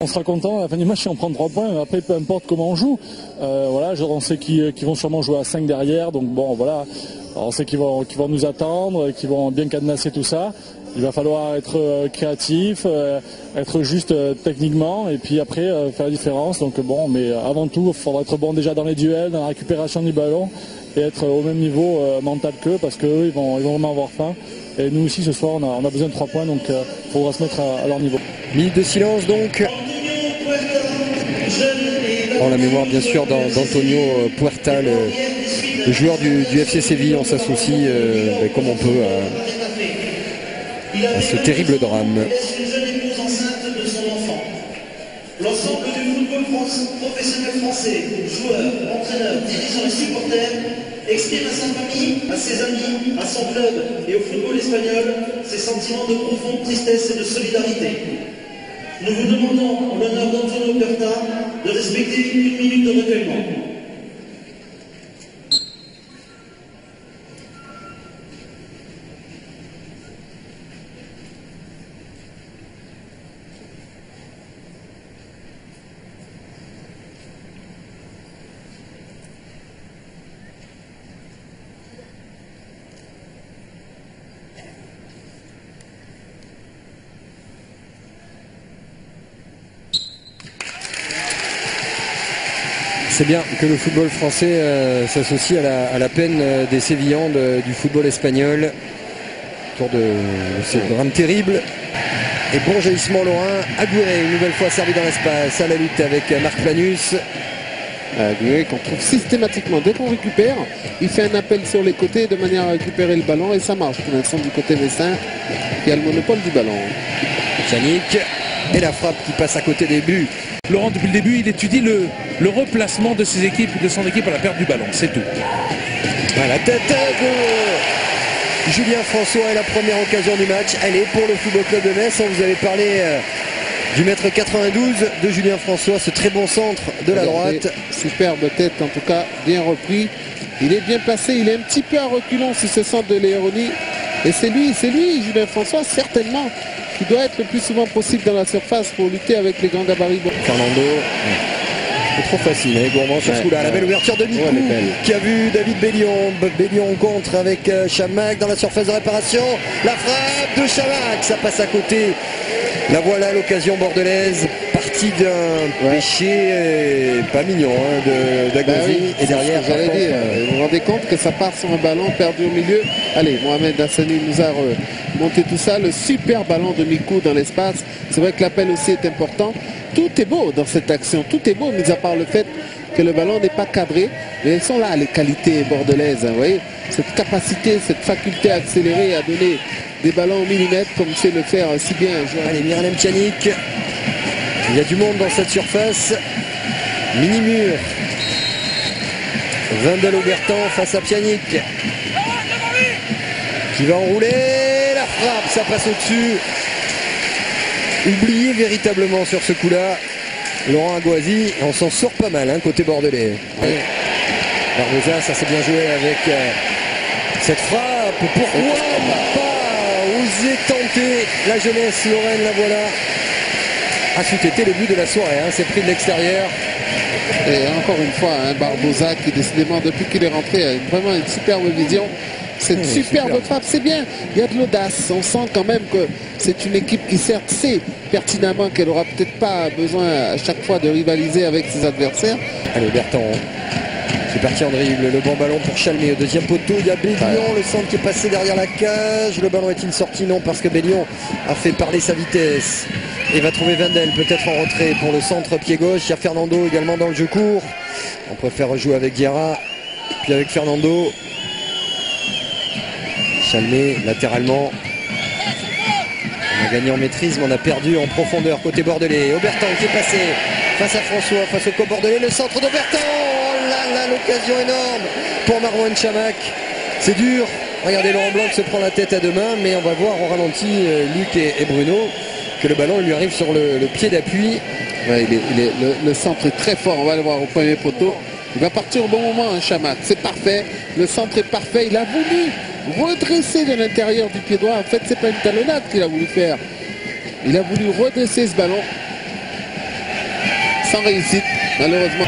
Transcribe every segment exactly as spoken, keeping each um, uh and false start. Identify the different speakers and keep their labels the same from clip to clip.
Speaker 1: On sera content à la fin du match si on prend trois points, après peu importe comment on joue. Euh, voilà, on sait qu'ils qu'ils vont sûrement jouer à cinq derrière, donc bon voilà, alors on sait qu'ils vont, qu'ils vont nous attendre, qu'ils vont bien cadenasser tout ça. Il va falloir être euh, créatif, euh, être juste euh, techniquement et puis après euh, faire la différence. Donc bon, mais avant tout, il faudra être bon déjà dans les duels, dans la récupération du ballon et être au même niveau euh, mental qu'eux parce qu'eux ils vont, ils vont vraiment avoir faim. Et nous aussi ce soir on a, on a besoin de trois points, donc il euh, faudra se mettre à, à leur niveau.
Speaker 2: Minute de silence donc. En la mémoire bien sûr d'Antonio Puerta, le, le joueur du, du F C Séville. On s'associe euh, ben, comme on peut à, à ce terrible drame.
Speaker 3: L'ensemble du football professionnel français, joueurs, entraîneurs, dirigeants et supporters, exprime à sa famille, à ses amis, à son club et au football espagnol ses sentiments de profonde tristesse et de solidarité. Nous vous demandons, en l'honneur d'Antonio Puerta, de respecter une minute de recueillement.
Speaker 2: C'est bien que le football français euh, s'associe à la, à la peine euh, des Sévillans de, du football espagnol autour de ce drame terrible. Et bon jaillissement lorrain. Aguirre, une nouvelle fois servi dans l'espace à la lutte avec Marc Planus.
Speaker 4: Aguirre qu'on trouve systématiquement. Dès qu'on récupère, il fait un appel sur les côtés de manière à récupérer le ballon et ça marche. Pour l'instant du côté messin qui a le monopole du ballon.
Speaker 2: Yannick et la frappe qui passe à côté des buts.
Speaker 5: Laurent, depuis le début, il étudie le, le replacement de ses équipes, de son équipe à la perte du ballon, c'est tout.
Speaker 2: À la tête de Julien François et la première occasion du match, elle est pour le Football Club de Metz. On vous avait parlé euh, du mètre quatre-vingt-douze de Julien François, ce très bon centre de la droite.
Speaker 4: Superbe tête en tout cas, bien repris. Il est bien placé, il est un petit peu à reculons sur ce centre de Léonie. Et c'est lui, c'est lui, Julien François, certainement, qui doit être le plus souvent possible dans la surface pour lutter avec les grands gabarits.
Speaker 2: Fernando, c'est trop facile, hein, gourmand sur ce coup-là. La belle ouverture de Mikou, ouais, qui a vu David Bellion. Bellion contre avec euh, Chamac dans la surface de réparation. La frappe de Chamac, ça passe à côté. La voilà l'occasion bordelaise, partie d'un ouais. péché euh, pas mignon hein, de d'Agozi. Bah oui, et derrière,
Speaker 4: j'allais dire, euh, vous vous rendez compte que ça part sur un ballon perdu au milieu. Allez, Mohamed Hassani nous a remonté tout ça. Le super ballon de Mikou dans l'espace. C'est vrai que l'appel aussi est important. Tout est beau dans cette action, tout est beau, mis à part le fait que le ballon n'est pas cadré. Mais elles sont là, les qualités bordelaises. Hein, vous voyez, cette capacité, cette faculté à accélérer, à donner des ballons au millimètre comme sait le faire si bien un joueur.
Speaker 2: Allez, Miralem Pjanic. Il y a du monde dans cette surface. Mini-mur. Wendel Obertan face à Pjanic. Qui va enrouler. La frappe, ça passe au-dessus. Oublié véritablement sur ce coup-là. Laurent Agoisi, on s'en sort pas mal, hein, côté bordelais. Oui. Barbosa, ça s'est bien joué avec euh, cette frappe. Pourquoi pas oser tenter la jeunesse lorraine, la voilà. A su été le but de la soirée, hein, c'est pris de l'extérieur.
Speaker 4: Et encore une fois, hein, Barbosa qui décidément, depuis qu'il est rentré, a vraiment une superbe vision. Cette mmh, superbe super. frappe, c'est bien. Il y a de l'audace. On sent quand même que c'est une équipe qui certes sait pertinemment qu'elle n'aura peut-être pas besoin à chaque fois de rivaliser avec ses adversaires.
Speaker 2: Allez, Bertrand. C'est parti en dribble. Le bon ballon pour Chalmé. Au deuxième poteau, il y a Bellion. Ouais. Le centre qui est passé derrière la cage. Le ballon est-il sorti? Non, parce que Bellion a fait parler sa vitesse. Et va trouver Wendel peut-être en retrait pour le centre pied gauche. Il y a Fernando également dans le jeu court. On préfère rejouer avec Guerra. Puis avec Fernando. Chalmé latéralement. On a gagné en maîtrise, mais on a perdu en profondeur côté bordelais. Obertan qui est passé face à François, face au co bordelais. Le centre d'Obertan. Oh là là, l'occasion énorme pour Marouane Chamac. C'est dur. Regardez, Laurent Blanc se prend la tête à deux mains, mais on va voir au ralenti euh, Luc et, et Bruno que le ballon lui arrive sur le, le pied d'appui.
Speaker 4: Ouais, il est, il est, le, le centre est très fort. On va le voir au premier poteau. Il va partir au bon moment, hein, Chamac. C'est parfait. Le centre est parfait. Il a voulu redresser de l'intérieur du pied droit. En fait, c'est pas une talonnade qu'il a voulu faire. Il a voulu redresser ce ballon. sans réussite, malheureusement.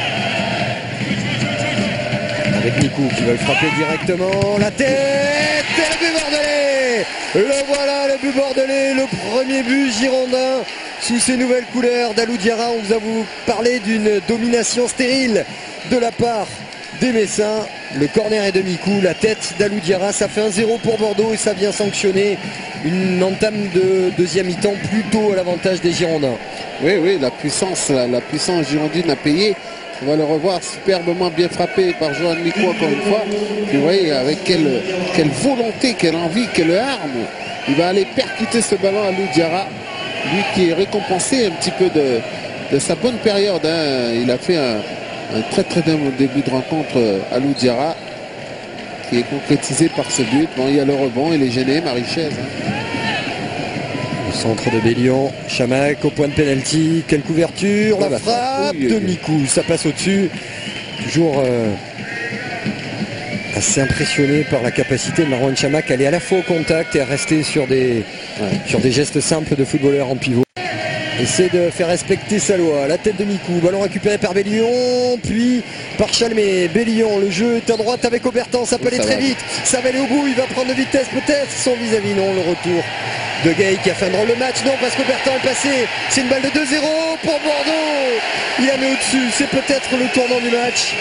Speaker 2: Avec Mikou qui va le frapper directement. La tête et le but bordelais. Le voilà, le but bordelais, le premier but girondin sous ces nouvelles couleurs d'Alou Diarra. On vous a vous parlé d'une domination stérile de la part des Messins. Le corner est de Mikou, la tête d'Alou Diarra. Ça fait un zéro pour Bordeaux et ça vient sanctionner une entame de deuxième mi-temps plutôt à l'avantage des Girondins.
Speaker 4: Oui, oui, la puissance, la, la puissance girondine a payé. On va le revoir superbement bien frappé par Johan Mikou encore une fois. Puis vous voyez avec quelle, quelle volonté, quelle envie, quelle arme. Il va aller percuter ce ballon à Alou Diarra. Lui qui est récompensé un petit peu de, de sa bonne période. Hein. Il a fait un, un très très bon début de rencontre à Alou Diarra, qui est concrétisé par ce but. Bon, il y a le rebond, il est gêné, Marichès. Hein.
Speaker 2: Centre de Bélion, Chamac au point de pénalty, quelle couverture, la frappe de Mikou, ça passe au-dessus. Toujours euh, assez impressionné par la capacité de Marouane Chamakh à aller à la fois au contact et à rester sur des, ouais, sur des gestes simples de footballeur en pivot. Essaie de faire respecter sa loi, la tête de Mikou, ballon récupéré par Bélion, puis par Chalmé. Bélion, le jeu est à droite avec Aubertan, ça peut aller très vite, ça va aller au bout, il va prendre de vitesse peut-être, son vis-à-vis, non, le retour de Gay qui a fait un drôle le match, non, parce qu'Aubertan est passé, c'est une balle de deux zéro pour Bordeaux, il la met au-dessus, c'est peut-être le tournant du match.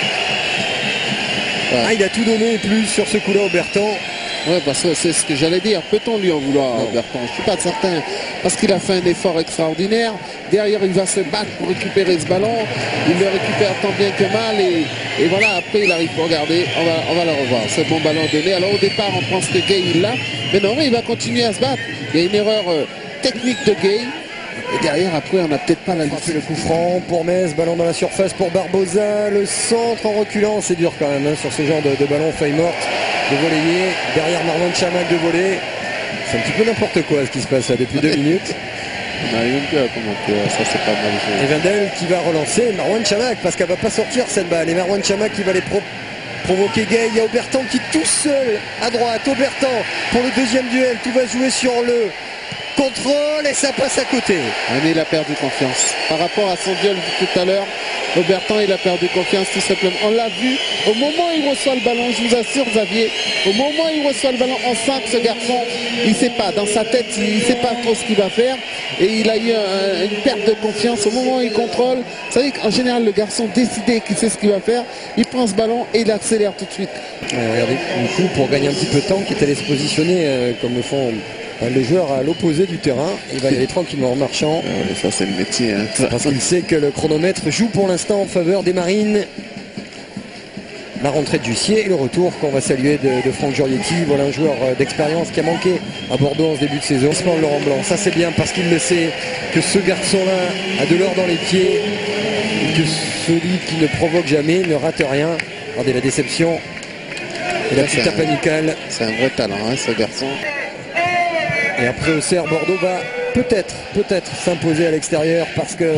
Speaker 2: Ouais. Ah, il a tout donné et plus sur ce coup-là, Aubertan.
Speaker 4: Ouais, parce que c'est ce que j'allais dire. Peut-on lui en vouloir, Bertrand? Je ne suis pas certain. Parce qu'il a fait un effort extraordinaire. Derrière, il va se battre pour récupérer ce ballon. Il le récupère tant bien que mal. Et, et voilà, après, il arrive pour regarder. On va, on va le revoir. C'est bon ballon donné. Alors, au départ, on pense que Gay, il l'a. Mais non, mais il va continuer à se battre. Il y a une erreur euh, technique de Gay. Et derrière, après, on n'a peut-être pas la lutte.
Speaker 2: Le coup franc pour Metz, ballon dans la surface pour Barbosa. Le centre en reculant. C'est dur quand même hein, sur ce genre de, de ballon feuille morte. De voler derrière Marouane Chamakh de voler. C'est un petit peu n'importe quoi ce qui se passe là depuis deux minutes.
Speaker 4: On n'arrive même plus à commenter, ça c'est pas mal joué.
Speaker 2: Et Vendel qui va relancer Marouane Chamakh parce qu'elle va pas sortir cette balle. Et Marouane Chamakh qui va les pro provoquer Gay. Il y a Aubertan qui tout seul à droite. Aubertan pour le deuxième duel. Tout va jouer sur le contrôle et ça passe à côté.
Speaker 4: Ah, mais il a perdu confiance. Par rapport à son duel de tout à l'heure, Aubertan il a perdu confiance tout simplement. On l'a vu au moment où il reçoit le ballon, je vous assure Xavier, au moment où il reçoit le ballon, on sent que ce garçon, il ne sait pas, dans sa tête, il ne sait pas trop ce qu'il va faire et il a eu un, une perte de confiance au moment où il contrôle. Vous savez qu'en général le garçon décidé qu'il sait ce qu'il va faire, il prend ce ballon et il accélère tout de suite.
Speaker 2: Ouais, regardez, du coup pour gagner un petit peu de temps, qui est allé se positionner euh, comme le font les joueurs à l'opposé du terrain, il va y aller tranquillement en marchant.
Speaker 4: Euh, ça c'est le métier. Hein.
Speaker 2: Parce qu'il sait que le chronomètre joue pour l'instant en faveur des Marines. La rentrée de Jussier et le retour qu'on va saluer de, de Franck Giorietti. Voilà un joueur d'expérience qui a manqué à Bordeaux en ce début de saison. Laurent Blanc, ça c'est bien parce qu'il le sait que ce garçon-là a de l'or dans les pieds et que celui qui ne provoque jamais ne rate rien. Regardez la déception et la petite tape amicale.
Speaker 4: C'est un vrai talent hein, ce garçon.
Speaker 2: Et après Auxerre, Bordeaux va peut-être, peut-être s'imposer à l'extérieur parce que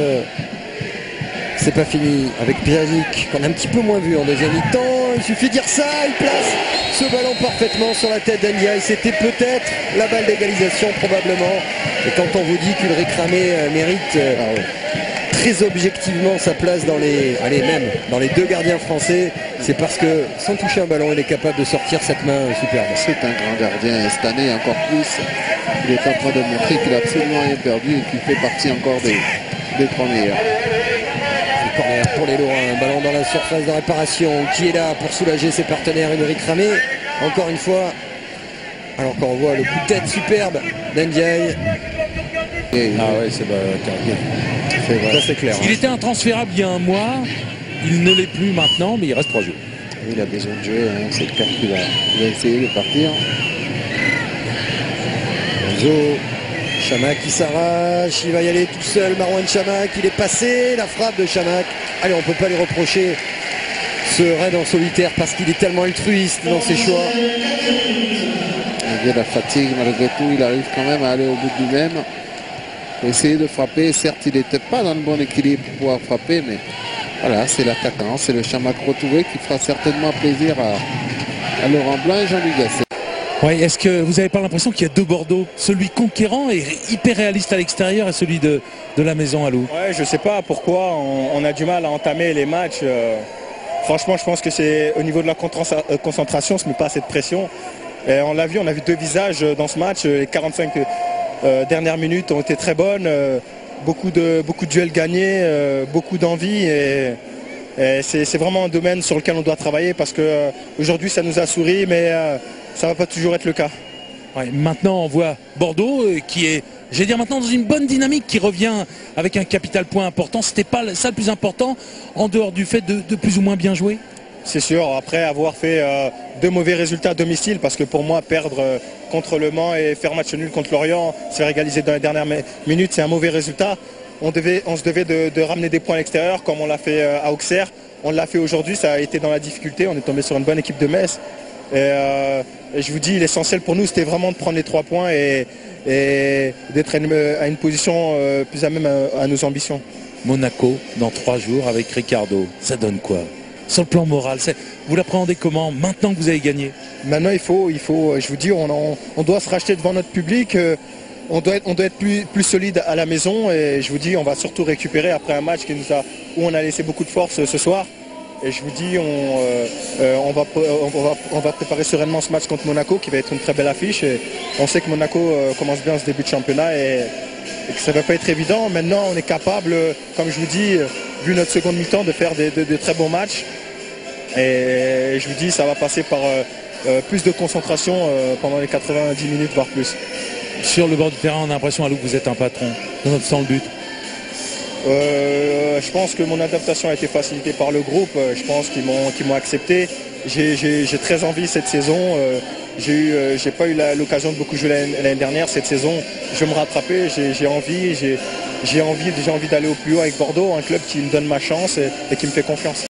Speaker 2: c'est pas fini avec Pjanic qu'on a un petit peu moins vu en deuxième mi-temps. Il suffit de dire ça, il place ce ballon parfaitement sur la tête d'Andiaye. C'était peut-être la balle d'égalisation probablement. Et quand on vous dit qu'Ulrich Ramé mérite euh, ah ouais. très objectivement sa place dans les, allez même dans les deux gardiens français, c'est parce que sans toucher un ballon, il est capable de sortir cette main superbe.
Speaker 4: C'est un grand gardien et cette année encore plus. Il est en train de montrer qu'il n'a absolument rien perdu et qu'il fait partie encore des, des premiers.
Speaker 2: Corner pour les Lorrains, un ballon dans la surface de réparation qui est là pour soulager ses partenaires. Ulrich Ramé, encore une fois, alors qu'on voit le coup de tête superbe d'Ndiaye.
Speaker 5: Ah ouais, c'est bah,
Speaker 2: c'est clair.
Speaker 5: Il hein. était intransférable il y a un mois, il ne l'est plus maintenant, mais il reste trois jours.
Speaker 4: Il a besoin de jouer, hein. C'est clair qu'il va, il va essayer de partir.
Speaker 2: Enzo, Chamakh qui s'arrache, il va y aller tout seul, Marouane Chamakh, il est passé, la frappe de Chamakh. Allez, on ne peut pas lui reprocher ce raid en solitaire parce qu'il est tellement altruiste dans ses choix.
Speaker 4: Il y a la fatigue, malgré tout, il arrive quand même à aller au bout de lui-même. Pour essayer de frapper, certes il n'était pas dans le bon équilibre pour pouvoir frapper, mais voilà, c'est l'attaquant, c'est le Chamakh retrouvé qui fera certainement plaisir à, à Laurent Blanc et Jean-Louis Gasset.
Speaker 5: Ouais, est-ce que vous n'avez pas l'impression qu'il y a deux Bordeaux, celui conquérant et hyper réaliste à l'extérieur et celui de, de la maison à Lou?
Speaker 6: Ouais, je sais pas pourquoi on, on a du mal à entamer les matchs. Euh, franchement, je pense que c'est au niveau de la concentration, on ne se met pas assez de pression. Et on l'a vu, on a vu deux visages dans ce match. Les quarante-cinq euh, dernières minutes ont été très bonnes. Euh, beaucoup, de, beaucoup de duels gagnés, euh, beaucoup d'envie. Et, et c'est vraiment un domaine sur lequel on doit travailler parce qu'aujourd'hui, euh, ça nous a souri, mais euh, ça ne va pas toujours être le cas.
Speaker 5: Ouais, maintenant, on voit Bordeaux euh, qui est, j'allais dire maintenant, dans une bonne dynamique, qui revient avec un capital point important. C'était pas ça le plus important, en dehors du fait de, de plus ou moins bien jouer?
Speaker 6: C'est sûr, après avoir fait euh, deux mauvais résultats à domicile, parce que pour moi, perdre euh, contre Le Mans et faire match nul contre Lorient, se faire égaliser dans les dernières minutes, c'est un mauvais résultat. On, devait, on se devait de, de ramener des points à l'extérieur, comme on l'a fait euh, à Auxerre. On l'a fait aujourd'hui, ça a été dans la difficulté. On est tombé sur une bonne équipe de Metz. Et, euh, et je vous dis, l'essentiel pour nous, c'était vraiment de prendre les trois points et, et d'être à une, à une position euh, plus à même à, à nos ambitions.
Speaker 5: Monaco, dans trois jours, avec Ricardo, ça donne quoi? Sur le plan moral, vous l'appréhendez comment maintenant que vous avez gagné?
Speaker 6: Maintenant, il faut, il faut, je vous dis, on, on, on doit se racheter devant notre public. Euh, on doit être, on doit être plus, plus solide à la maison. Et je vous dis, on va surtout récupérer après un match qui nous a, où on a laissé beaucoup de force ce soir. Et je vous dis, on, euh, on, va, on, va, on va préparer sereinement ce match contre Monaco, qui va être une très belle affiche. Et on sait que Monaco euh, commence bien ce début de championnat et, et que ça ne va pas être évident. Maintenant, on est capable, comme je vous dis, vu notre seconde mi-temps, de faire des, de, de très bons matchs. Et je vous dis, ça va passer par euh, plus de concentration euh, pendant les quatre-vingt-dix minutes, voire plus.
Speaker 5: Sur le bord du terrain, on a l'impression à Lou que vous êtes un patron, nonobstant le but.
Speaker 6: Euh, je pense que mon adaptation a été facilitée par le groupe. Je pense qu'ils m'ont qu'ils m'ont accepté. J'ai très envie cette saison. Euh, j'ai eu, euh, j'ai pas eu l'occasion de beaucoup jouer l'année dernière. Cette saison, je vais me rattraper. J'ai envie, j'ai envie, j'ai envie d'aller au plus haut avec Bordeaux, un club qui me donne ma chance et, et qui me fait confiance.